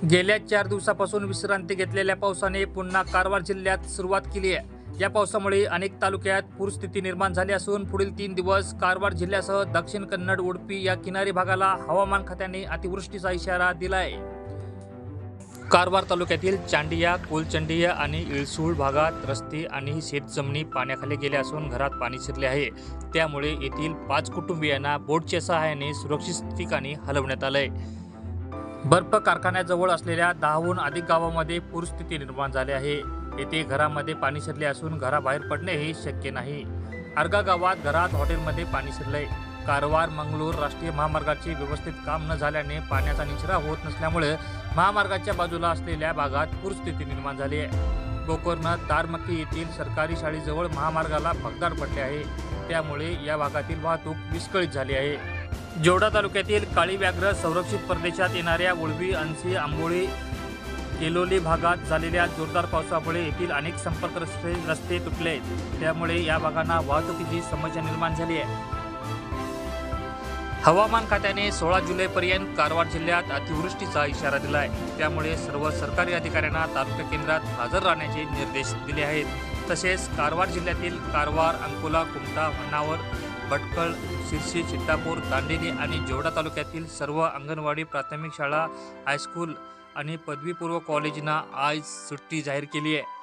गेल्या 4 दिवसापासून विश्रांती घेतलेल्या पावसाने पुन्हा कारवार जिल्ह्यात सुरुवात केली आहे। या पावसामुळे अनेक तालुक्यात पूरस्थिती निर्माण झाली असून पुढील 3 दिवस कारवार जिल्ह्यासह दक्षिण कन्नड, उडुपी या किनारी भागाला हवामान खात्याने अतिवृष्टीचा इशारा दिला आहे। कारवार तालुक्यातील चांडिया, कोलचंडिया आणि इळसूळ भागात रस्ते आणि शेतजमिनी पाण्याखाली गेल्या असून घरात पाणी शिरले आहे। त्यामुळे येथील 5 कुटुंबियांना बोटच्या सहाय्याने सुरक्षित ठिकाणी हलवण्यात आले। बर्फ कारखान्याजवळ असलेल्या 10हून अधिक गावांमध्ये पूरस्थिती निर्माण झाली आहे। येथे घरामध्ये पाणी शिरले असून घराबाहेर पडणेही शक्य नाही। अर्गा गावात घरात हॉटेलमध्ये पाणी शिरले। कारवार मंगळूर राष्ट्रीय महामार्गाचे व्यवस्थित काम न झाल्याने पाण्याचा निचरा होत नसल्यामुळे महामार्गाच्या बाजूला असलेल्या भागात पूरस्थिती निर्माण झाली आहे। गोकर्ण तारमक्की येथील सरकारी शाळेजवळ महामार्गाला भगदाड पडले आहे। त्यामुळे या भागातील वाहतूक विस्कळीत झाली आहे। जोडा तालुक्यातील काळी व्याघ्र संरक्षित प्रदेशात येणाऱ्या उळवी, अनसी, आंबोळी, केलोली भागात झालेल्या जोरदार पावसामुळे येथील अनेक संपर्क रस्ते तुटले। त्यामुळे या भागांना वाहतुकीची समस्या निर्माण झाली आहे। हवामान खात्याने 16 जुलैपर्यंत कारवार जिल्ह्यात अतिवृष्टीचा इशारा दिला आहे। त्यामुळे सर्व सरकारी अधिकाऱ्यांना तालुका केंद्रात हजर राहण्याचे निर्देश दिले आहेत। तसेच कारवार जिल्ह्यातील कारवार, अंकोला, कुमटा, होन्नावर, भटकळ, शिरसी, चित्तापूर, दांडेली आणि जोडा तालुक्यातील सर्व अंगणवाडी, प्राथमिक शाळा, हायस्कूल आणि पदवीपूर्व कॉलेजना आज सुट्टी जाहीर केली आहे।